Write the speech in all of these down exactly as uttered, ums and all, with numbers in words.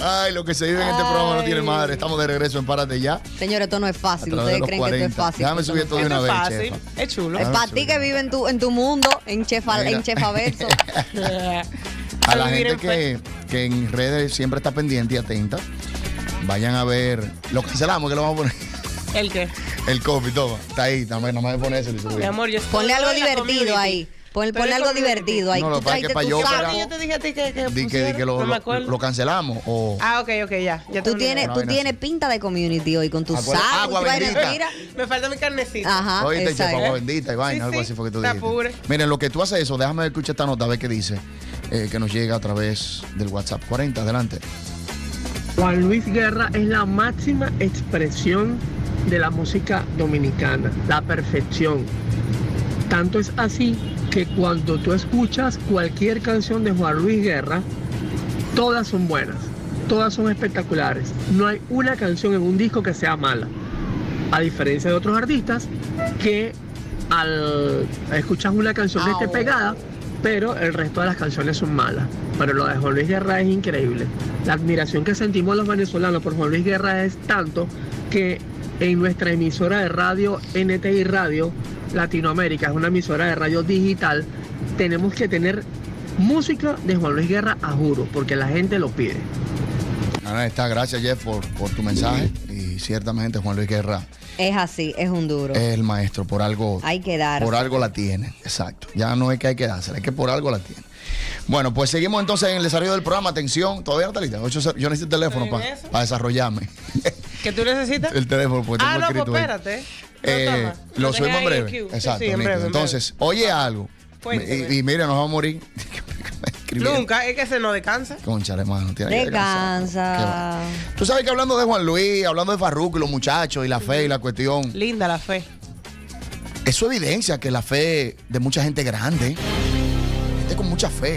Ay, lo que se vive en este Ay. programa no tiene madre. Estamos de regreso en Párate Ya. Señores, esto no es fácil. A través de Ustedes los creen que esto es cuarenta. fácil. Déjame Esto subir no esto de es una Esto vez, es fácil, chefa. es chulo. Es para ti que vive en tu, en tu mundo, en, chefa, Mira. en Chefaverso. A la Vivir gente en que, que en redes siempre está pendiente y atenta, vayan a ver. Lo cancelamos, que lo vamos a poner. ¿El qué? El coffee, toma. Está ahí, nada más, nada más ponerse. Mi amor, yo estoy Ponle algo en la divertido community. ahí. Pon, Estoy ponle en algo community. divertido ahí. No, lo Tú que pasa es que tráete para tu yo, saco. pero- ¿Qué yo te dije a ti que, que Di que, di pusieron? que lo, No me lo, acuerdo. lo cancelamos. O, Ah, ok, ok, ya. ya Tú tengo tienes, una tú vaina tienes así. pinta de community hoy con tu Agua- saco. agua tu vaina, bendita. mira. idea. Me falta mi carnecita. Ajá, Oíste, chefa, exacto. agua bendita y vaina, Sí, algo sí. así fue que tú Te dijiste. apures. Miren, lo que tú haces eso, déjame escuchar esta nota, a ver qué dice, eh, que nos llega a través del WhatsApp. cuarenta, adelante. Juan Luis Guerra es la máxima expresión de la música dominicana, la perfección. Tanto es así que cuando tú escuchas cualquier canción de Juan Luis Guerra, todas son buenas, todas son espectaculares. No hay una canción en un disco que sea mala. A diferencia de otros artistas que al escuchar una canción esté pegada, pero el resto de las canciones son malas. Pero lo de Juan Luis Guerra es increíble. La admiración que sentimos los venezolanos por Juan Luis Guerra es tanto que en nuestra emisora de radio N T I Radio Latinoamérica, es una emisora de radio digital, tenemos que tener música de Juan Luis Guerra a juro, porque la gente lo pide. Ahora está, gracias Jeff por, por tu mensaje. Y ciertamente Juan Luis Guerra Es así, es un duro. es el maestro, por algo. Hay que dar. Por algo la tiene, exacto. Ya no es que hay que dársela, es que por algo la tiene. Bueno, pues seguimos entonces en el desarrollo del programa. Atención, todavía no está lista. Ocho- Yo necesito el teléfono ¿Estoy para en eso? desarrorme. ¿Qué tú necesitas? El teléfono, porque Ah, tengo no, pues escrito ahí. espérate. Eh, No, toma. lo dejé subimos en ahí breve. Q. Sí, Exacto, sí, en nítido. breve, en breve. Entonces, oye algo. Cuéntame. Y, y mira, nos vamos a morir. Escribiendo. Nunca, es que se nos descansa. Concha, hermano. Tiene que descansar. Qué va. Descansa. Tú sabes que hablando de Juan Luis, hablando de Farruko y los muchachos y la fe y la cuestión, Linda la fe. eso evidencia que la fe de mucha gente grande, gente con mucha fe,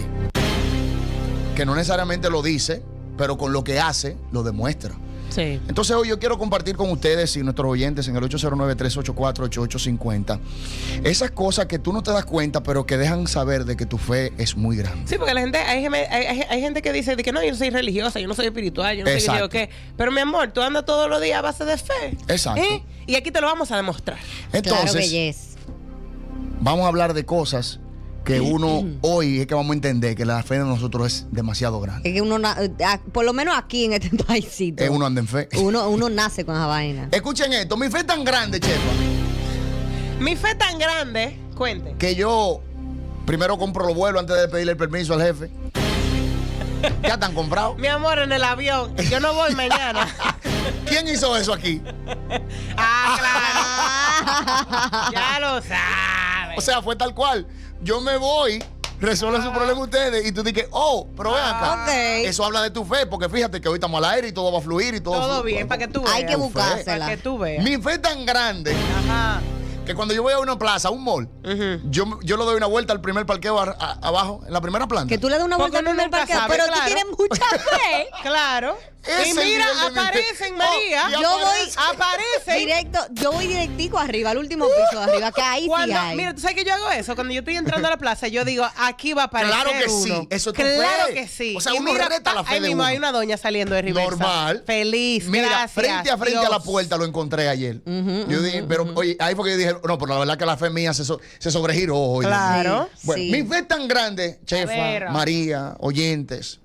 que no necesariamente lo dice, pero con lo que hace, lo demuestra. Sí. Entonces hoy yo quiero compartir con ustedes y nuestros oyentes en el ocho cero nueve, tres ocho cuatro, ocho ocho cinco cero esas cosas que tú no te das cuenta, pero que dejan saber de que tu fe es muy grande. Sí, porque la gente, hay, geme- hay, hay- hay gente que dice de que no, yo no soy religiosa, yo no soy espiritual, yo no sé qué, Exacto. yo qué. Pero mi amor, tú andas todos los días a base de fe. Exacto. ¿Eh? Y aquí te lo vamos a demostrar. Claro que Entonces, yes. vamos a hablar de cosas que uno hoy es que vamos a entender que la fe de nosotros es demasiado grande. Es que uno, na- ah, por lo menos aquí en este paísito, Eh, uno anda en fe. uno, uno nace con esa vaina. Escuchen esto, mi fe es tan grande, chefa, Mi fe tan grande, cuente. que yo primero compro los vuelos antes de pedirle el permiso al jefe. ¿Ya están comprados? Mi amor, en el avión, yo no voy mañana. ¿Quién hizo eso aquí? Ah, claro. Ya lo sabes. O sea, fue tal cual. Yo me voy, resuelve su problema ustedes y tú dices, oh, pero ven acá. Ok. Eso habla de tu fe, porque fíjate que hoy estamos al aire y todo va a fluir y todo. Todo flu- bien, para que tú veas. Hay que Tu fe. buscársela. Para que tú veas. Mi fe es tan grande Ajá. que cuando yo voy a una plaza, a un mall, Ujú. yo, yo le doy una vuelta al primer parqueo a- a- abajo, en la primera planta. Que tú le das una Porque vuelta al uno primer nunca parqueo, sabe, pero claro. tú tienes mucha fe. Claro. Ese y es el mira, nivel de mi fe. aparecen, Oh, María. y Yo voy, aparece. Aparecen. directo, yo voy directico arriba, al último piso de arriba, que ahí sí Cuando, hay. mira, tú sabes que yo hago eso. Cuando yo estoy entrando a la plaza, yo digo, aquí va a aparecer Claro que sí, uno. eso es tu Claro fe. que sí. O sea, Y uno mira, reta la fe ahí de mismo uno. hay una doña saliendo de reversa. Normal. Feliz, Mira, gracias, frente a frente a la Dios. puerta lo encontré ayer. Ujú, yo ujú, dije, pero oye, ahí fue que yo dije, no, pero la verdad que la fe mía se, so- se sobregiró hoy. Claro. Sí, Bueno, sí. mi fe es tan grande, chefa, ver. María, oyentes,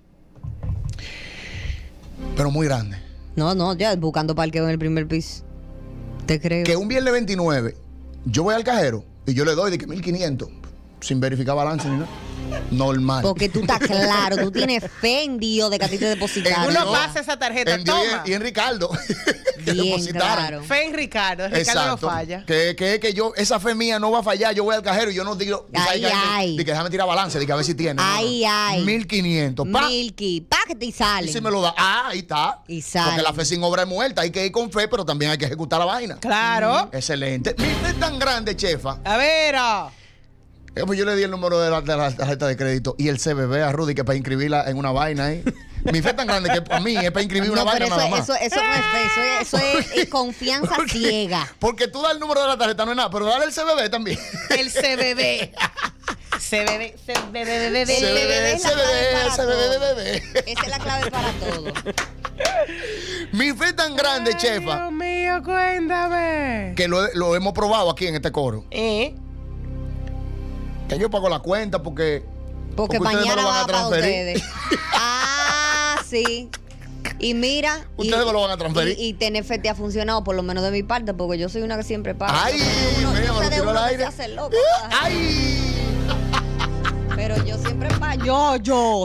pero muy grande, No, no, ya buscando parqueo en el primer piso. Te creo. que un viernes veintinueve yo voy al cajero y yo le doy de que mil quinientos sin verificar balance ni nada. Normal. Porque tú estás claro, tú tienes fe en Dios de que a ti te depositaron. En Uno Dios, pasa esa tarjeta, en Dios y en- toma. y en Ricardo. que Bien, depositaran. claro. Fe en Ricardo. Ricardo Exacto. no falla. Que, que, que yo, esa fe mía no va a fallar. Yo voy al cajero y yo no digo. tú sabes Ay, que hay gente ay. de que déjame tirar balance, de que a ver si tiene. No, no, no. Ay, ay. mil quinientos. Pa. Milky, pa que te Y sale. si me lo da. Ah, ahí está. Y sale. Porque la fe sin obra es muerta. Hay que ir con fe, pero también hay que ejecutar la vaina. Claro. Excelente. Mi fe es tan grande, chefa. A ver. ah. eh, Pues yo le di el número de la, de la tarjeta de crédito y el C B B a Rudy que para inscribirla en una vaina ahí. Mi fe es tan grande que para mí es para inscribir una No, pero vaina eso, nada más. eso, eso no es fe, eso es, eso es, eh, confianza Porque- ciega. Porque tú das el número de la tarjeta, no es nada, pero dale el C B B también. El C B B. Se bebe, se bebe, bebe, El Se bebé bebe, es la se clave bebe, para se bebe, todo. bebe. Esa es la clave para todo. Mi fe es tan grande, Ay, chefa, Dios mío, cuéntame. que lo, lo hemos probado aquí en este coro. ¿Eh? Que yo pago la cuenta porque. Porque, ustedes me mañana lo van va a para transferir. ustedes. Ah, sí. Y mira. Ustedes y, me lo van a transferir. Y, y T N F te ha funcionado, por lo menos de mi parte, porque yo soy una que siempre paga. Ay, uno, mira, yo me sé lo de tiró al uno que aire. se hace loco. ¡Ay! Pero yo siempre pago. Yo, yo.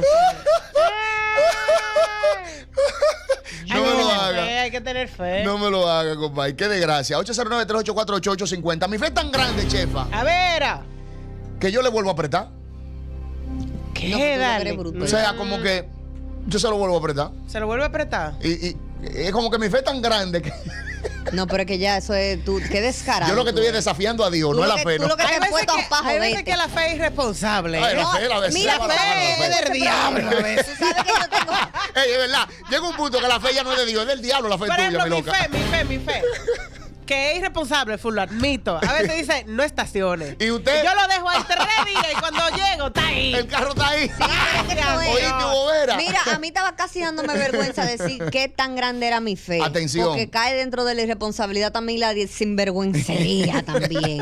No Hay me que lo tener haga. fe, hay que tener fe. No me lo haga, compadre. Qué desgracia. ocho cero nueve, tres ocho cuatro, ocho ocho cinco cero. Mi fe es tan grande, chefa, A ver, ah. que yo le vuelvo a apretar. ¿qué? No, tú lo que Dale. eres bruto. O sea, como que yo se lo vuelvo a apretar. ¿Se lo vuelve a apretar? Y, y es como que mi fe es tan grande que No, pero es que ya eso es. Tú, qué descarado. yo lo que tú estoy es eres. desafiando a Dios, Tú no es lo la que- fe. tú No. lo que te Hay he veces, puesto que, pa' hay veces joderte. que la fe es irresponsable. Ay, la No, fe, la ve- mira, se va a la trabajar fe la es del diablo a veces. Tú sabes que yo tengo. Ey, es verdad. Llega un punto que la fe ya no es de Dios, es del diablo la fe Por tuya, ejemplo, mi mi loca. fe, mi fe, mi fe. Que es irresponsable, full, lo admito. A veces dice, no estaciones. ¿Y usted? Yo lo dejo ahí tres días y cuando llego, está ahí. El carro está ahí. Pero es que esto es- Oíste, bobera. Mira, a mí estaba casi dándome vergüenza decir qué tan grande era mi fe. Atención. Porque cae dentro de la irresponsabilidad también la de sinvergüencería también.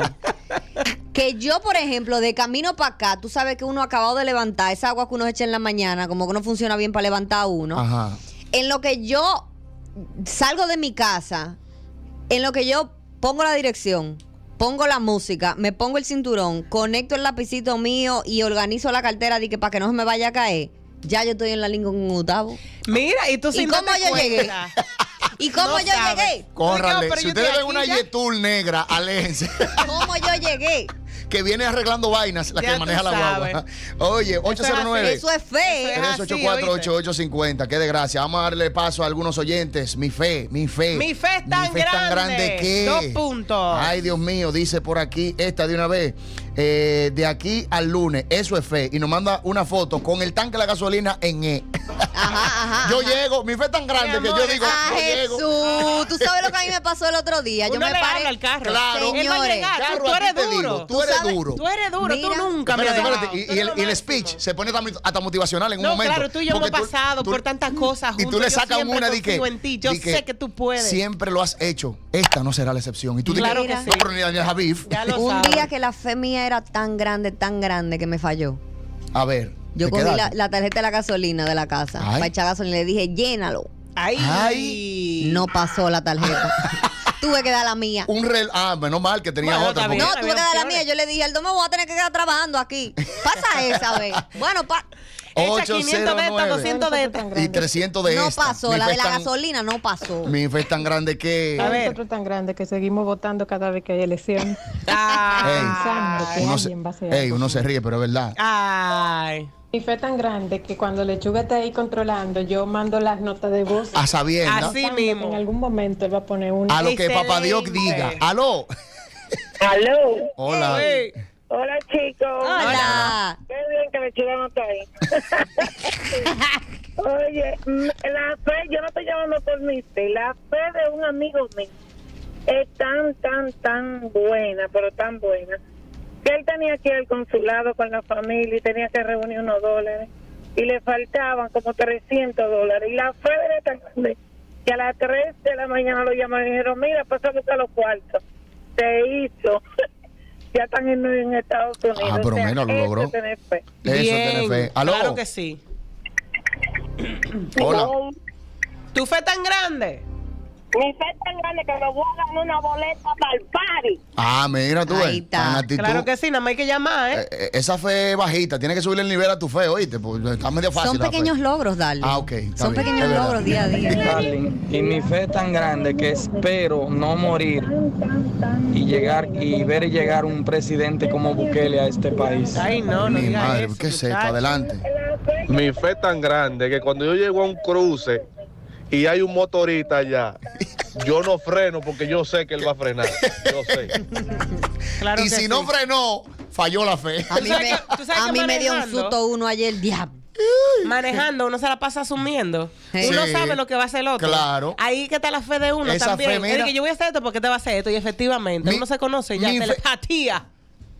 Que yo, por ejemplo, de camino para acá, tú sabes que uno acabado de levantar, esa agua que uno echa en la mañana, como que no funciona bien para levantar a uno. Ajá. En lo que yo salgo de mi casa, en lo que yo pongo la dirección, pongo la música, me pongo el cinturón, conecto el lapicito mío y organizo la cartera de que para que no se me vaya a caer, ya yo estoy en la línea con un octavo. Mira, y tú ¿Y sin cómo darte yo llegué? cuenta. ¿Y cómo No yo sabes. llegué? Córrale. Oiga, pero Si yo ustedes estoy ven una aquí ya. Yetul negra, aléjense. ¿Cómo yo llegué? Que viene arreglando vainas, la Ya que tú maneja la sabes. guagua. Oye, ocho cero nueve. Eso es fe. Eso tres es ocho así, cuatro, ¿oíste? ocho ocho cinco cero. Qué desgracia. Vamos a darle paso a algunos oyentes. Mi fe, mi fe. Mi fe es tan Mi fe es tan grande. grande que. Dos puntos. Ay, Dios mío, dice por aquí esta de una vez. Eh, de aquí al lunes, eso es fe. Y nos manda una foto con el tanque de la gasolina en E. Ajá, ajá. Yo ajá. llego, mi fe es tan grande Mi que amor, yo digo, Ah, yo llego. Jesús, tú sabes lo que a mí me pasó el otro día. Yo Uno me le paré habla al carro. Claro. Él va a Señores. llegar. Tú, Carro, tú a ti eres te duro. digo, tú eres sabes- duro. Tú eres duro. Mira. Tú nunca me Espérate, has espérate. dejado. Y, y Tú el, y el eres lo speech máximo. se pone tam- hasta motivacional en un No, momento. claro, tú y yo Porque hemos tú- pasado tú- por tantas cosas Y tú juntos. le Yo sacas siempre una de que, confío en ti. Yo di que sé que tú puedes. Siempre lo has hecho. Esta no será la excepción. Y tú Claro dices, que sí. no, pero ni Daniel Javif. Ya lo un sabes. día que la fe mía era tan grande, tan grande que me falló. A ver. Yo ¿te cogí la, quedaste? la tarjeta de la gasolina de la casa Ay. para echar gasolina y le dije, llénalo. Ay. Ay. No pasó la tarjeta. Tuve que dar la mía. Un rel ah, menos mal que tenía Bueno, otra. está porque- bien. No, tuve que dar la opciones. mía. Yo le dije, el domingo voy a tener que quedar trabajando aquí. Pasa esa vez. Bueno, pa Echa quinientos de estas, doscientos de estas. Y trescientos de no esta. pasó. Mi La fe de la es tan- gasolina no pasó. Mi fe es tan grande que. A ver. Nosotros tan grande que seguimos votando cada vez que hay elección. Ay. que Uno se, alguien va a hacer ey, algo. uno se ríe, pero es verdad. Ay. Mi fe es tan grande que cuando Lechuga está ahí controlando, yo mando las notas de voz. A sabiendas. Así pensando que mismo. En algún momento él va a poner una. A lo que papá Dios Excelente. diga. Aló. Aló. Hola. Ey. Hola, chicos. Hola. Qué bien que Lechuga no está ahí. Oye, mm, la fe, yo no estoy llamando por mi fe, la fe de un amigo mío es tan, tan, tan buena, pero tan buena, que él tenía que ir al consulado con la familia y tenía que reunir unos dólares y le faltaban como trescientos dólares. Y la fe de él es tan grande que a las tres de la mañana lo llamaron y dijeron, mira, pasa a buscar los cuartos. Se hizo. Ya están en, en Estados Unidos. Ah, pero O sea, mira, lo eso logró. es tener fe. Eso Bien. tiene fe. Aló. Claro que sí. Hola. ¿Tu fe tan grande? Mi fe es tan grande que me voy a ganar una boleta para el party. Ah, mira tú. Ahí ves. está. En actitud. Claro que sí, nada más hay que llamar, ¿eh? Eh, eh, esa fe es bajita. Tienes que subirle el nivel a tu fe, oíste. Porque está medio fácil. Son la fe. pequeños logros, Darling. Ah, ok, está Son bien, pequeños es verdad. logros día a día. Darling, y mi fe es tan grande que espero no morir y llegar y ver llegar un presidente como Bukele a este país. Ay, no, no Mi digas madre, eso, ¿qué es esto? muchacho. Adelante. Mi fe es tan grande que cuando yo llego a un cruce y hay un motorista allá, yo no freno porque yo sé que él va a frenar. Yo sé. Claro Y que si sí. no frenó, falló la fe. A mí, sabes me, que- tú sabes a que mí me dio un manejando- susto uno ayer, diablo. Manejando, uno se la pasa asumiendo. Sí. Uno sabe lo que va a hacer el otro. Claro. Ahí que está la fe de uno Esa también. fe, mira. Es que yo voy a hacer esto porque te va a hacer esto. Y efectivamente, Mi- uno se conoce ya, mi fe- telepatía.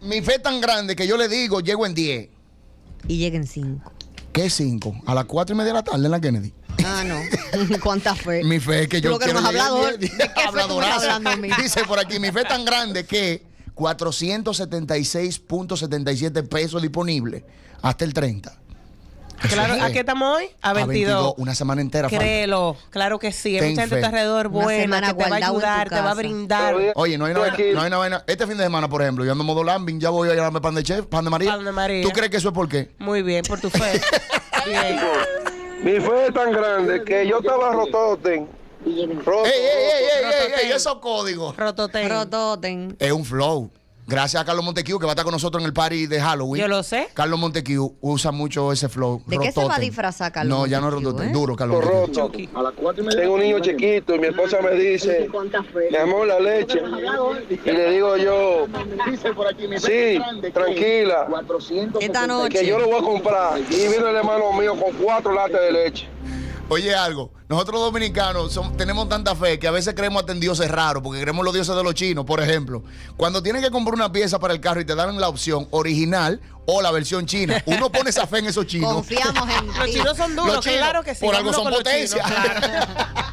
mi fe es tan grande que yo le digo, llego en diez. Y lleguen cinco. ¿Qué cinco? A las cuatro y media de la tarde en la Kennedy. Ah, no. ¿Cuánta fe? Mi fe es que yo Tú lo que quiero no has llegar hablado. en diez. ¿De qué fe tú me estás Habladorazo. hablando a mí? Dice por aquí, mi fe es tan grande que cuatrocientos setenta y seis punto setenta y siete pesos disponibles hasta el treinta. Eso Claro, es ¿a fe. qué estamos hoy? A veintidós. Una semana entera. falta. Créelo, claro que sí. Hay Ten mucha gente a fe. tu alrededor Una buena semana que te va a guardado en tu ayudar, te va a casa. brindar. Oye, no hay, una vaina, no hay una vaina. Este fin de semana, por ejemplo, yo ando en modo lambing, ya voy a llevarme pan de chef, pan de María. Pan de María. ¿Tú crees que eso es por qué? Muy bien, por tu fe. Bien. Mi fe es tan grande que yo estaba rototen. Roto, ¡Ey, ey, ey, ey, ey, Rototen. ey! Esos códigos. Rototen. Rototen. Es un flow. Gracias a Carlos Montequiu, que va a estar con nosotros en el party de Halloween. Yo lo sé. Carlos Montequiu usa mucho ese flow. ¿De qué se va a rototen. disfrazar Carlos No, ya no es Montequiu, rototen. eh? Duro, Carlos Montequiu. roto. Tengo un niño chiquito y mi esposa me dice, mi amor, la leche. Y le digo yo, sí, tranquila, Esta noche. que yo lo voy a comprar. Y vino el hermano mío con cuatro latas de leche. Oye, algo. Nosotros los dominicanos son- tenemos tanta fe que a veces creemos hasta en dioses raros, porque creemos los dioses de los chinos. Por ejemplo, cuando tienen que comprar una pieza para el carro y te dan la opción original o la versión china, uno pone esa fe en esos chinos. Confiamos en Los ti. chinos son duros, Los chinos, claro que sí. por algo vámonos son con los potencia. chinos, claro.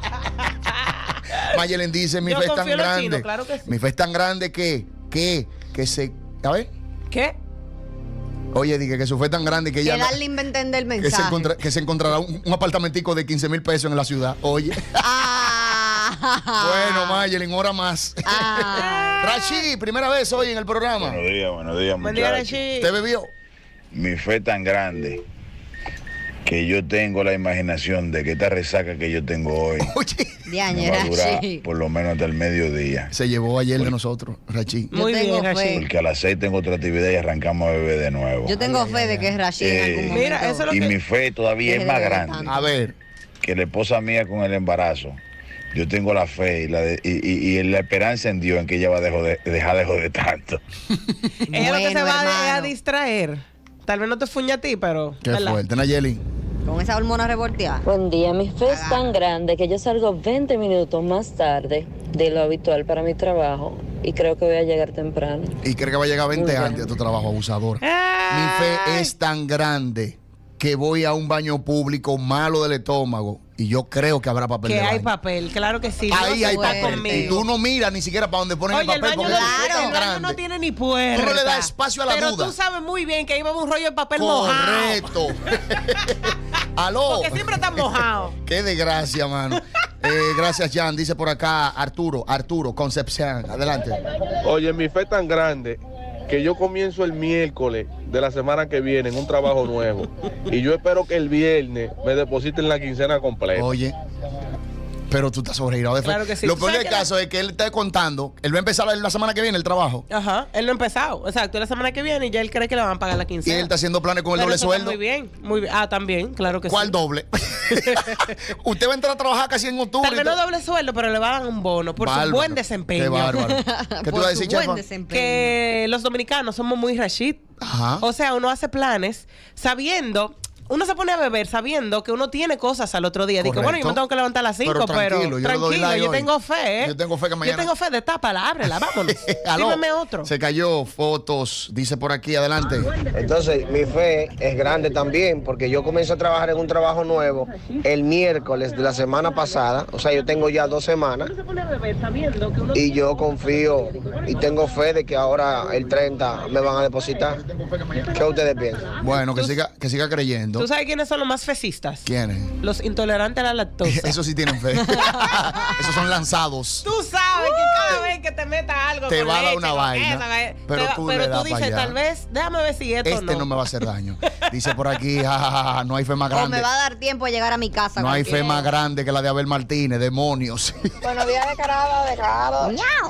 Mayelen dice, mi Yo fe es tan confío en los grande. chinos, claro que sí. Mi fe es tan grande que, que, que se... A ver. ¿Qué? Oye, dije que su fe es tan grande que Que ella... darle a entender el que se, mensaje. encontra- que se encontrará un, un apartamentico de quince mil pesos en la ciudad. Oye. Ah. Bueno, Mayelin, hora más. Ah. Rashi, primera vez hoy en el programa. Buenos días, buenos días, Buen día, muchachos. Rashi. ¿Te bebió? Mi fe es tan grande que yo tengo la imaginación de que esta resaca que yo tengo hoy Oye. Diañe, me va a durar Rashi. por lo menos hasta el mediodía. Se llevó ayer de nosotros, Rashi. Yo Muy tengo bien, fe. Rashi. Porque a las seis tengo otra actividad y arrancamos a beber de nuevo. Yo tengo fe de que es Rashi en Eh, algún momento. Mira, eso es lo Y que... mi fe todavía Deje es de más beber grande tanto. A ver. que la esposa mía con el embarazo. Yo tengo la fe y la, de- y, y- y la esperanza en Dios en que ella va a dejo de- dejar de joder tanto. Ella lo que se Bueno, va a- a hermano. distraer. Tal vez no te fuña a ti, pero... Qué ¿verdad? fuerte, Nayeli. Con esa hormona revolteada. Buen día, mi fe es tan grande que yo salgo veinte minutos más tarde de lo habitual para mi trabajo y creo que voy a llegar temprano. Y cree que va a llegar veinte Muy bien. antes a tu trabajo, abusador. Mi Ay. fe es tan grande que voy a un baño público malo del estómago y yo creo que habrá papel Que de hay baño. papel, claro que sí. Ahí Dios hay está papel. conmigo. Y tú no miras ni siquiera para donde ponen Oye, el el papel baño, porque no, es Claro. tan el baño grande. no tiene ni puerta. Tú no le das espacio a la pero duda. tú sabes muy bien que ahí va un rollo de papel mojado. Correcto. Aló. Porque siempre está mojado. Qué desgracia, mano. Eh, gracias, Jan. Dice por acá Arturo, Arturo Concepción. Adelante. Oye, mi fe es tan grande que yo comienzo el miércoles de la semana que viene en un trabajo nuevo. Y yo espero que el viernes me depositen la quincena completa. Oye. Pero tú estás sobregirado de fe. Claro que sí. Lo ¿Tú peor sabes del que la- caso es que él está contando. Él va a empezar la, la semana que viene el trabajo. Ajá, él no ha empezado. Exacto, la semana que viene y ya él cree que le van a pagar la Y quincena. él está haciendo planes con el Pero doble eso está sueldo. Muy bien, muy bien. Ah, también, claro que ¿Cuál sí. doble? Usted va a entrar a trabajar casi en octubre. Tal vez no doble sueldo, pero le van a dar un bono por Bárbaro. su buen desempeño. Qué bárbaro. ¿Qué tú Por ibas a su decir, buen chefa? desempeño. Que los dominicanos somos muy Rashid. Ajá. O sea, uno hace planes sabiendo, uno se pone a beber sabiendo que uno tiene cosas al otro día. Digo, Correcto. bueno, yo me tengo que levantar a las cinco, Pero pero, tranquilo, yo le doy tranquilo, like yo hoy. tengo fe, ¿eh? Yo tengo fe que mañana- Yo tengo fe, destápala, ábrela, vámonos. Aló. Dímeme otro. Se cayó fotos, dice por aquí, adelante. Entonces, mi fe es grande también porque yo comienzo a trabajar en un trabajo nuevo el miércoles de la semana pasada. O sea, yo tengo ya dos semanas y yo confío y tengo fe de que ahora el treinta me van a depositar. ¿Qué ustedes piensan? Bueno, que siga, que siga creyendo. ¿Tú sabes quiénes son los más fesistas? ¿Quiénes? Los intolerantes a la lactosa. Esos sí tienen fe. Esos son lanzados. Tú sabes que cada vez que te meta algo Te con va a dar leche, una con vaina, eso, que- pero te va- tú pero le tú das pa' dices, allá. tal vez, déjame ver si esto Este no me va a hacer daño. Dice por aquí, ja, ja, ja, ja, no hay fe más O grande. me va a dar tiempo a llegar a mi casa. No hay fe cualquiera. más grande que la de Abel Martínez, demonios. Buenos días, declarado, declarado.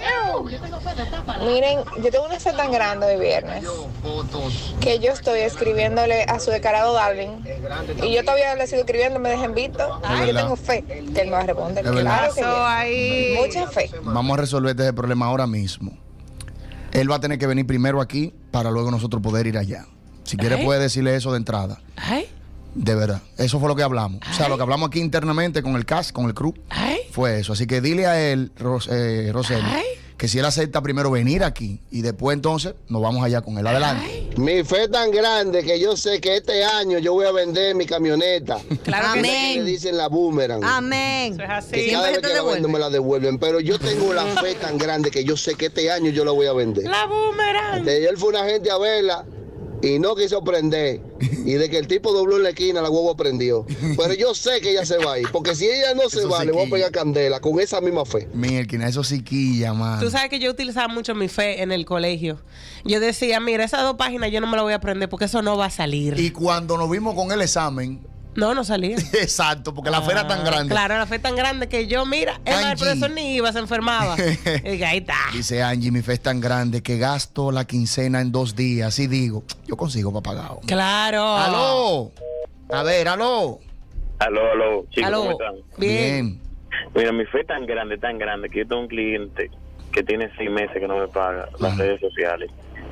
Miren, yo tengo una fe tan grande de viernes que yo estoy escribiéndole a su declarado Darwin y yo todavía le sigo escribiendo, me dejen visto. Es Ah, yo verdad. tengo fe que él me va a responder. Es verdad. Claro que Pasó sí. ahí. Mucha fe. Vamos a resolver este problema ahora mismo. Él va a tener que venir primero aquí para luego nosotros poder ir allá. Si quiere Ay. puede decirle eso de entrada. Ay, De verdad. Eso fue lo que hablamos. O sea, lo que hablamos aquí internamente con el C A S, con el crew, ay, fue eso. Así que dile a él, Ros, eh, Roseli, Ay. que si él acepta primero venir aquí y después entonces nos vamos allá con él. Adelante. Mi fe es tan grande que yo sé que este año yo voy a vender mi camioneta. Claro que Amén. Le dicen la boomerang. Amén. Eso es así. Que cada vez que la vendo me la devuelven. Pero yo tengo la fe tan grande que yo sé que este año yo la voy a vender. La boomerang. De ayer fue una gente a verla y no quiso prender. Y de que el tipo dobló en la esquina, la huevo prendió. Pero yo sé que ella se va a ir. Porque si ella no se Eso va, sí le voy a quilla. pegar candela con esa misma fe. Mielquina, eso sí quilla, mano. Tú sabes que yo utilizaba mucho mi fe en el colegio. Yo decía, mira, esas dos páginas yo no me las voy a aprender porque eso no va a salir. Y cuando nos vimos con el examen, No, no salía. exacto, porque la fe era tan grande. Claro, la fe tan grande que yo, mira, es más, el Angie. profesor ni iba, se enfermaba. Y dije, ahí está. Dice Angie, mi fe es tan grande que gasto la quincena en dos días. Y digo, yo consigo para pagar. Claro. ¡Aló! A ver, aló. Aló, aló, chicos, Aló. ¿cómo están? Bien. Mira, mi fe es tan grande, tan grande, que yo tengo un cliente que tiene seis meses que no me paga las redes sociales.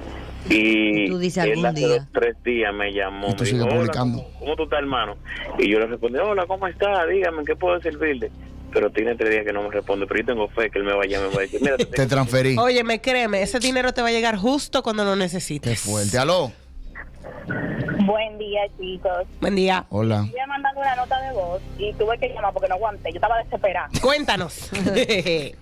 Y Tú dices él algún hace día. dos, tres días me llamó, Y tú me sigues dijo, hola, publicando. ¿cómo, ¿cómo tú estás, hermano? Y yo le respondí, hola, ¿cómo estás? Dígame, ¿en qué puedo servirle? Pero tiene tres días que no me responde, pero yo tengo fe que él me va a llamar y me va a decir, mira, te Te transferí. Oye, me créeme, ese dinero te va a llegar justo cuando lo necesites. Qué fuerte. Aló. Buen día, chicos. Buen día. Hola. Voy a mandar una nota de voz y tuve que llamar porque no aguanté. Yo estaba desesperada. Cuéntanos. Oye,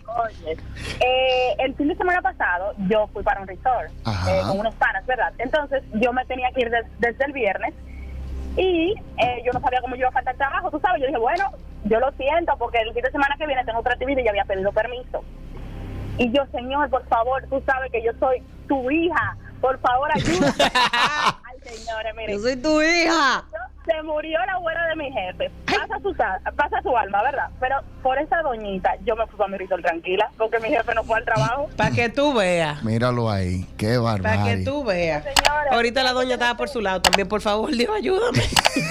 eh, el fin de semana pasado yo fui para un resort Ajá. eh, con unos panas, ¿verdad? Entonces yo me tenía que ir des- desde el viernes y eh, yo no sabía cómo yo iba a faltar trabajo, tú sabes. Yo dije, bueno, yo lo siento porque el fin de semana que viene tengo otra actividad y ya había pedido permiso. Y yo, señor, por favor, tú sabes que yo soy tu hija. Por favor, ayúdame. Ay, señores, miren. Yo soy tu hija. Se murió la abuela de mi jefe. Pasa su, sa- pasa su alma, ¿verdad? Pero por esa doñita yo me fui para mi resort tranquila porque mi jefe no fue al trabajo. Para que tú veas. Míralo ahí. Qué Para que barbarie. tú veas. Señores, Ahorita la doña estaba por su lado también. Por favor, Dios, ayúdame.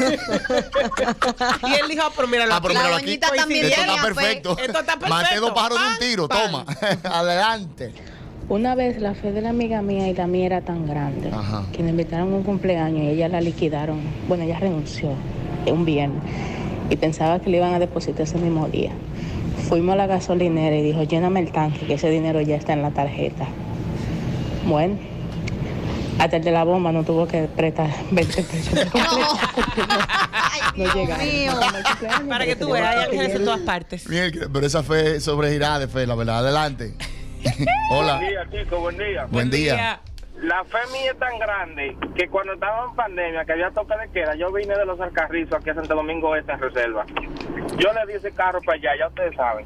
Y él dijo, ah, pero míralo Ah, pero aquí. míralo La aquí. doñita también Esto tenía está fe. perfecto. Esto está perfecto. Maté dos pájaros de un Pan, tiro. pan. Toma. Adelante. Una vez la fe de la amiga mía y la mía era tan grande Ajá. que le invitaron a un cumpleaños y ella la liquidaron. Bueno, ella renunció un viernes y pensaba que le iban a depositar ese mismo día. Fuimos a la gasolinera y dijo, lléname el tanque, que ese dinero ya está en la tarjeta. Bueno, hasta el de la bomba no tuvo que prestar veinte pesos. Ay, No Dios llegaron. mío. Para que tú veas, hay ángeles en todas partes. Mierda, pero esa fe sobregirada de fe, la verdad. Adelante. Hola. Buen día, chicos, buen día. Buen día. La fe mía es tan grande que cuando estaba en pandemia, que había toque de queda, yo vine de los Alcarrizos aquí a Santo Domingo Este en reserva. Yo le di ese carro para allá, ya ustedes saben.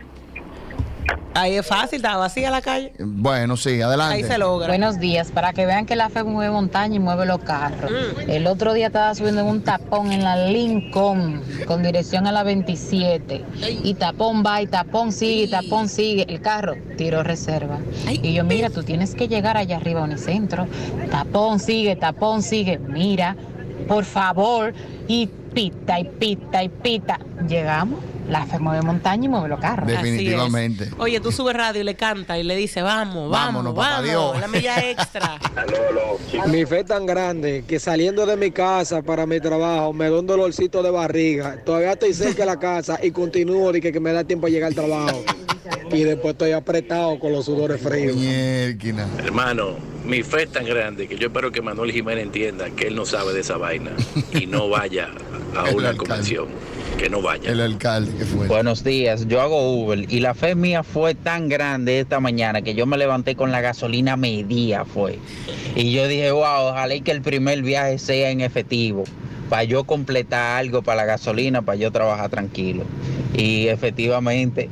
Ahí es fácil, está vacía la calle. Bueno, sí, adelante. Ahí se logra. Buenos días, para que vean que la fe mueve montaña y mueve los carros. Mm. El otro día estaba subiendo en un tapón en la Lincoln con dirección a la veintisiete. Y tapón va y tapón sigue y tapón sigue. El carro tiró reserva. Y yo, mira, tú tienes que llegar allá arriba a Unicentro. Tapón sigue, tapón sigue. Mira, por favor. Y pita y pita y pita. Llegamos. La fe mueve montaña y mueve los carros. Definitivamente. Así es. Oye, tú subes radio y le canta y le dice, vamos, Vámonos, vamos, papá vamos. Dios. La milla extra. Mi fe es tan grande que saliendo de mi casa para mi trabajo me da un dolorcito de barriga. Todavía estoy cerca de la casa y continúo de que, que me da tiempo a llegar al trabajo. Y después estoy apretado con los sudores fríos. Mierda. Hermano, mi fe es tan grande que yo espero que Manuel Jiménez entienda que él no sabe de esa vaina y no vaya a El una alcalde. convención. Que no vaya. El alcalde que fue. Buenos días, yo hago Uber y la fe mía fue tan grande esta mañana que yo me levanté con la gasolina medía fue. Y yo dije, wow, ojalá y que el primer viaje sea en efectivo, para yo completar algo para la gasolina, para yo trabajar tranquilo. Y efectivamente,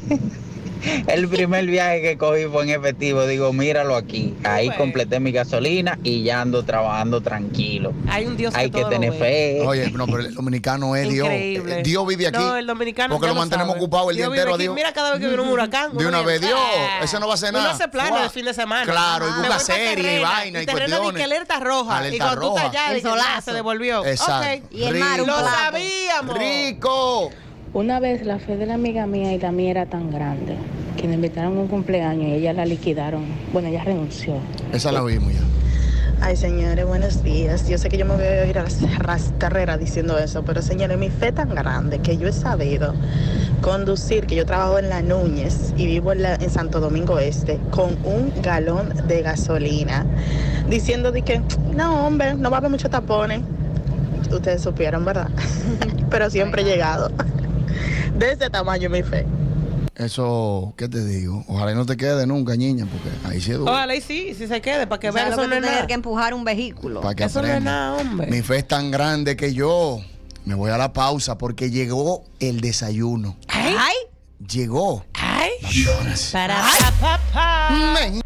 el primer viaje que cogí fue en efectivo. Digo, míralo aquí. Ahí Bueno. completé mi gasolina y ya ando trabajando tranquilo. Hay un Dios Hay que que todo lo tener ve. fe. Oye, no, pero el dominicano es Dios. Increíble. Eh, Dios vive aquí. No, el dominicano Porque ya lo mantenemos sabe. ocupado el día Dios vive entero a aquí. Dios. Mira cada vez que viene un huracán. De uno una vez, viene, Dios, ah. ese no va a hacer Uno nada. hace planes Fua. de fin de semana. Claro, y Me busca voy pa' serie y Terrena, vaina y Terrena cuestiones. di que alerta roja. Alerta y cuando tú roja. estás allá, El di que, ah, solazo. se devolvió. Exacto. Ok. Y el mar, un Lo plato. sabíamos. Rico. Una vez la fe de la amiga mía y la mía era tan grande que le invitaron a un cumpleaños y ella la liquidaron. Bueno, ella renunció. Esa la vimos ya. Ay, señores, buenos días. Yo sé que yo me voy a ir a las rastrera diciendo eso, pero señores, mi fe tan grande que yo he sabido conducir, que yo trabajo en La Núñez y vivo en, la, en Santo Domingo Este, con un galón de gasolina, diciendo de que, no, hombre, no va a haber muchos tapones. Ustedes supieron, ¿verdad? Pero siempre he llegado. De ese tamaño mi fe. Eso, ¿qué te digo? Ojalá no te quede nunca, niña, porque ahí se dura. Ojalá y sí, si se quede, para que O sea, vean lo eso que no tú es tener nada. que empujar un vehículo. Para que Eso no es aprenda. nada, hombre. Mi fe es tan grande que yo me voy a la pausa porque llegó el desayuno. Ay. Llegó. Ay. Vacaciones. Para, pa, pa, pa. Men.